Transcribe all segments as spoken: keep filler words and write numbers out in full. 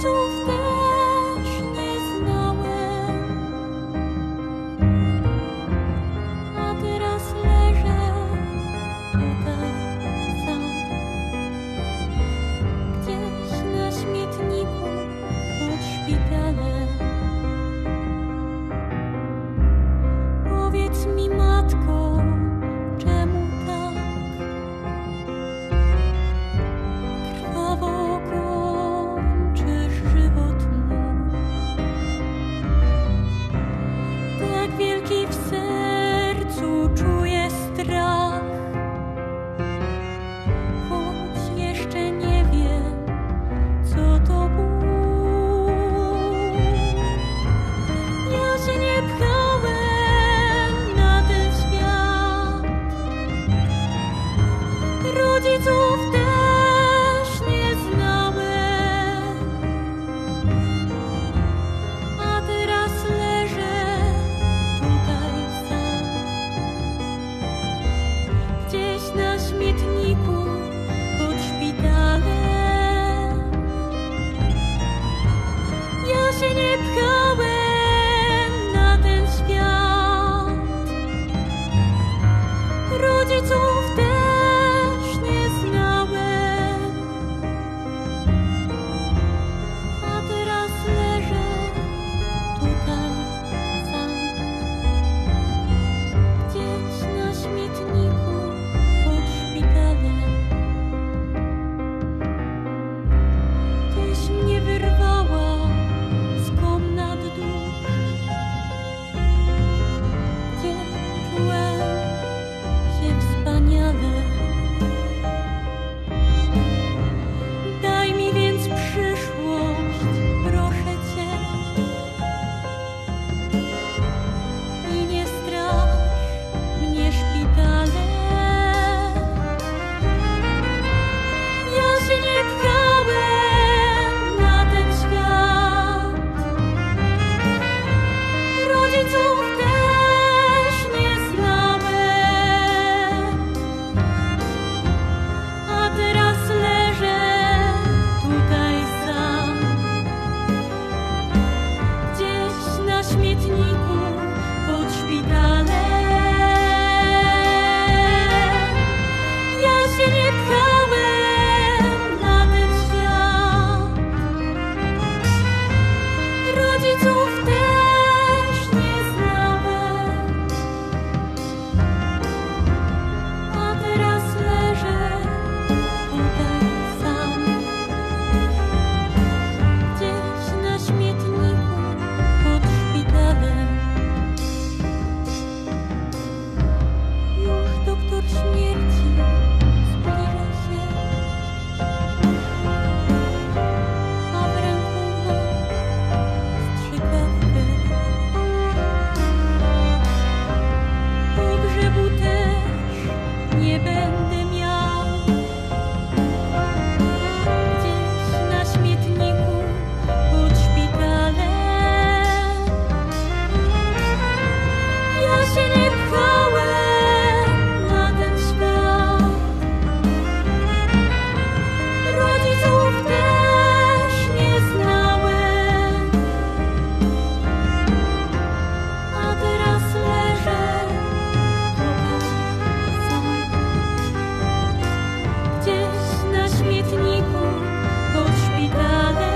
Rodziców też nie znałem, a teraz leżę tutaj sam, gdzieś na śmietniku pod szpitalem. Powiedz mi, matko, czemu tak krwawo kończysz żywot mój, tak wielki w sercu czuję strach, choć jeszcze nie wiem, co to ból. Ja się nie pchałem na ten świat, rodziców też nie znałem, a teraz leżę tutaj sam, gdzieś na śmietniku pod szpitalem. Ja się nie pchałem na ten świat, rodziców też nie znałem, a teraz leżę tutaj sam, gdzieś na śmietniku pod szpitalem. Tyś mnie wyrwała z komnat dusz, gdzie czułem się wspaniale. Daj mi więc przyszłość, proszę Cię, i nie strasz mnie szpitalem. Ja się nie pchałem na ten świat, rodziców też nie znałem, a teraz leżę tutaj sam, gdzieś na śmietniku pod szpitalem. Ja się nie pchałem na ten świat, rodziców też nie znałem, a teraz leżę tutaj sam, gdzieś na śmietniku pod szpitalem. Już doktor śmierci zbliża się, a w ręku ma strzykawkę. Pogrzebu też nie będę miał, gdzieś na śmietniku pod szpitalem. Ja się nie pchałem na ten świat, rodziców też nie znałem, a teraz leżę tutaj sam, gdzieś na śmietniku pod szpitalem.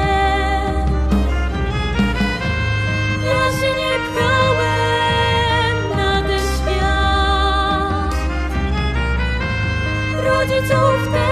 Ja się nie pchałem na ten świat, rodziców też